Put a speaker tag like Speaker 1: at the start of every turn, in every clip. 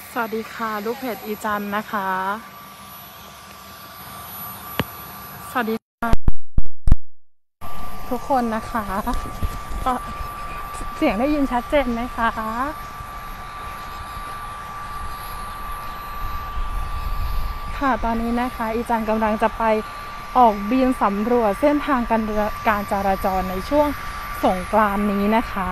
Speaker 1: สวัสดีค่ะลูกเพจอีจันนะคะสวัสดีค่ะทุกคนนะคะก็เสียงได้ยินชัดเจนไหมคะค่ะตอนนี้นะคะอีจันกำลังจะไปออกบินสำรวจเส้นทางการจราจรในช่วงสงกรานต์นี้นะคะ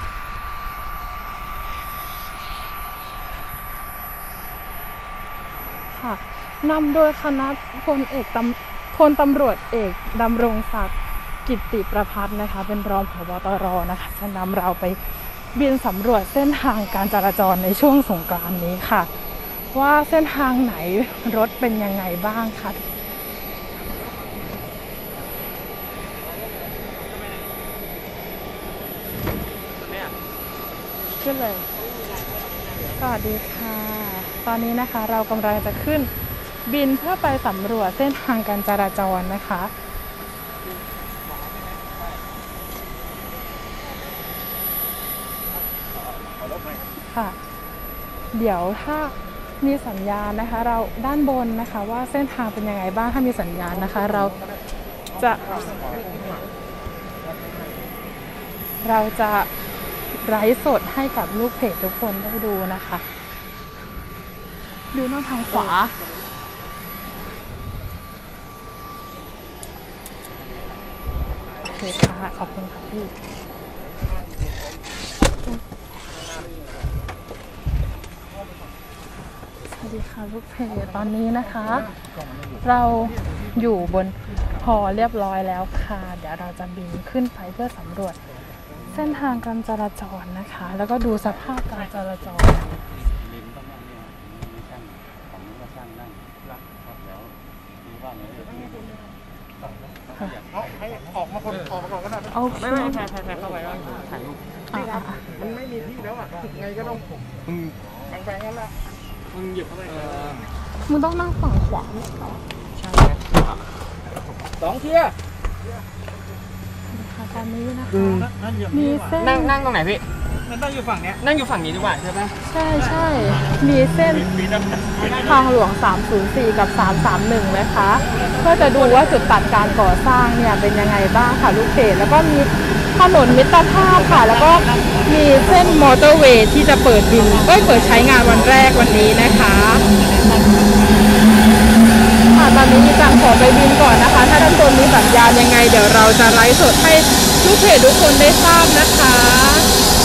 Speaker 1: ค่ะนำโดยคณะพลตำรวจเอกดำรงศักดิ์กิตติประภัสนะคะเป็นรองผบ.ตร.นะคะจะนำเราไปบินสำรวจเส้นทางการจราจรในช่วงสงกรานต์นี้ค่ะว่าเส้นทางไหนรถเป็นยังไงบ้างค่ะขึ้นเลยสวัสดีค่ะตอนนี้นะคะเรากำลังจะขึ้นบินเพื่อไปสำรวจเส้นทางการจราจรนะคะค่ะเดี๋ยวถ้ามีสัญญาณนะคะเราด้านบนนะคะว่าเส้นทางเป็นยังไงบ้างถ้ามีสัญญาณนะคะเราจะไลฟ์สดให้กับลูกเพจทุกคนได้ดูนะคะดูทางขวาโอเคค่ะขอบคุณค่ะพี่สวัสดีค่ะลูกเพจตอนนี้นะคะเราอยู่บนฮอเรียบร้อยแล้วค่ะเดี๋ยวเราจะบินขึ้นไปเพื่อสำรวจเส้นทางการจราจรนะคะแล้วก็ดูสภาพการจราจร
Speaker 2: ให้ออกมาก่อนก็ได้ไม่แพ้เข้าไปแล้วถ่ายรูปมันไม่มีที่แล้วอ่ะไงก็ต้องแฝงงั้นแหละมึงหยิบเข้าไป
Speaker 1: มึงต้องนั่งฝั่งขวา
Speaker 2: ใช่ไหมสองเที่ย
Speaker 1: ค่ะตอนนี้นะคะมีเส้น
Speaker 2: นั่งตรงไหนพี่นั่งอยู่ฝั่งนี้นั่งอยู่ฝั่งนี้ดีกว่าใช่ไหม
Speaker 1: ใช่มีเส้นทางหลวง304กับ331นะคะเพื่อจะดูว่าจุดตัดการก่อสร้างเนี่ยเป็นยังไงบ้างค่ะลูกเพจแล้วก็มีถนนมิตรภาพค่ะแล้วก็มีเส้นมอเตอร์เวย์ที่จะเปิดใช้งานวันแรกวันนี้นะคะค่ะตอนนี้มีการขอไปบินก่อนนะคะถ้าด้านบนมีสัญญาณยังไงเดี๋ยวเราจะไลฟ์สดให้ลูกเพจทุกคนได้ทราบนะคะ